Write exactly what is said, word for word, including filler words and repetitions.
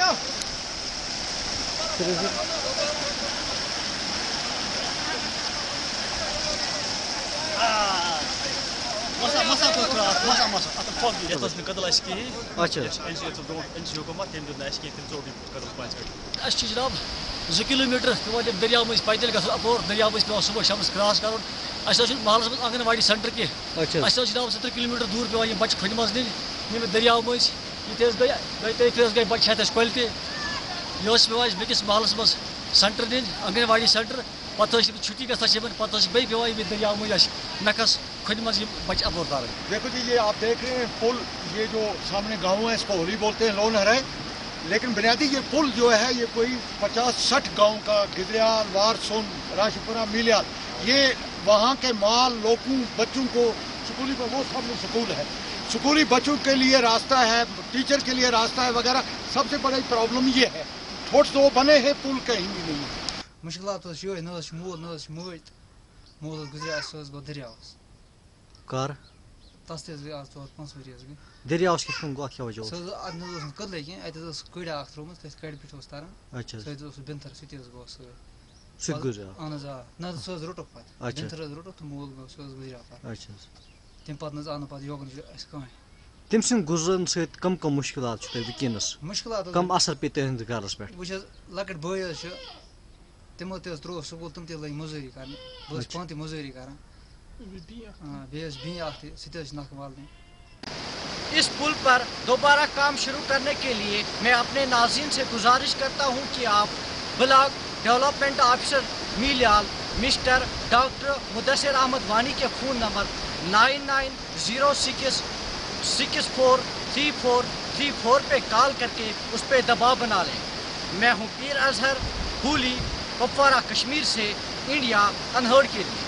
Masa masa ko kras masa masa ata fog ye tos kadal aski اچھا en ji to do en ji hukumat tem do aski tem to kadal panch اس چھ جناب زٕ kilometre پیوان تم دریاو مٔنٛزۍ پیدل گژھُن اپور دریاو مٔنٛزۍ پیوان صبح شامس کراس کرُن اَسہِ حظ چھُ محلس منٛز آنگن واڑی سینٹر کینٛہہ اچھا اَسہِ حظ چھِ جناب ستتر کلومیٹر دوٗر پیوان یِم بچہِ کھۄڈِ منٛز نِنۍ ییٚمہِ دریاو مٔنٛزۍ ییٚتہِ حظ گٔے گٔے تٔتھۍ حظ گٔے بچہِ ہٮ۪تھ اَسہِ کۄلہِ تہِ یہِ اوس پیوان اَسہِ بیٚکِس محلس منٛز سینٹر نِنۍ آنگن واڑی سینٹر پتہٕ ٲسۍ چھُٹی گژھان چھِ یِمن پتہٕ ٲسۍ بیٚیہِ پیوان ییٚمہِ دریاو مٔنٛزۍ اَسہِ نکھس کھۄڈِ منٛز یِم بچہِ اپور تارٕنۍ. دیکھو جی یہ آپ دیکھ رہے ہیں پل یہ جو سامنے گاؤں ہے اس کو ہولی بولتے ہیں لون ہے لیکن بنیادی یہ پل جو ہے یہ کوئی پچاس سٹھ گاؤں کا گدریال وارسون راشپورہ میلیال یہ وہاں کے مال لوگوں بچوں کو سکولی پر وہ سامنے سکول ہے سکولی بچوں کے لیے راستہ ہے ٹیچر کے لیے راستہ ہے وغیرہ سب سے بڑی پرابلم یہ ہے تھوڑ تو بنے ہیں پل کہیں بھی نہیں ہے. مشکلات یہ نہ مول نہ موج مول گزریا سہ گو دریاوس کر تس تہ گئی آز ژور پانٛژھ ؤری گئی دریاوس کِتھ کٔنۍ گوٚو اتھ کیٛاہ وجہ اوس سہ اتھ نہ اوس کٔدلے کینٛہہ اتہِ ٲس کٔڑ اکھ ترٛٲومٕژ تٔتھۍ کَڑِ پٮ۪ٹھ اوس تران اچھا سُہ اوس بِنتھر سُہ تہِ حظ گوٚو سۭتۍ سُہ تہِ گُزریو اہن حظ آ نہ سُہ حظ روٚٹُکھ پتہٕ اچھا بِنتھر حظ روٚٹُکھ تہٕ مول گوٚو سُہ حظ گُزریو پتہٕ اچھا تمہِ پتہٕ نہ حظ آو نہٕ پتہٕ یوکُن اَسہِ کٕہٕنۍ تٔمۍ سٕنٛدۍ گُزرن سۭتۍ کم کم مُشکلات چھِ تۄہہِ وٕنکیٚنس مُشکلات کم اثر پیٚیہِ تُہنٛدِس گرس پٮ۪ٹھ وٕچھ حظ لۄکٕٹۍ بٲے حظ چھِ تِمو تہِ حظ ترٛووُکھ سکوٗل تِم تہِ لٔگۍ مٔزوٗری کرنہِ بہٕ حظ چھُس پانہٕ تہِ مٔزوٗری کران بیٚیہِ حظ بیٚنہِ اکھ تہِ سُہ تہِ حظ چھِ نکھٕ والنہِ. اس پل پر دوبارہ کام شروع کرنے کے لیے میں اپنے ناظرین سے گزارش کرتا ہوں کہ آپ بلاک ڈیولپمنٹ آفیسر میلیال مسٹر ڈاکٹر مدثر احمد وانی کے phone number nine nine zero six six four three four three four پہ کال کر کے اس پہ دباؤ بنا لیں. میں ہوں پیر اظہر ہولی کپوارہ کشمیر سے انڈیا انہرڈ کے لیے.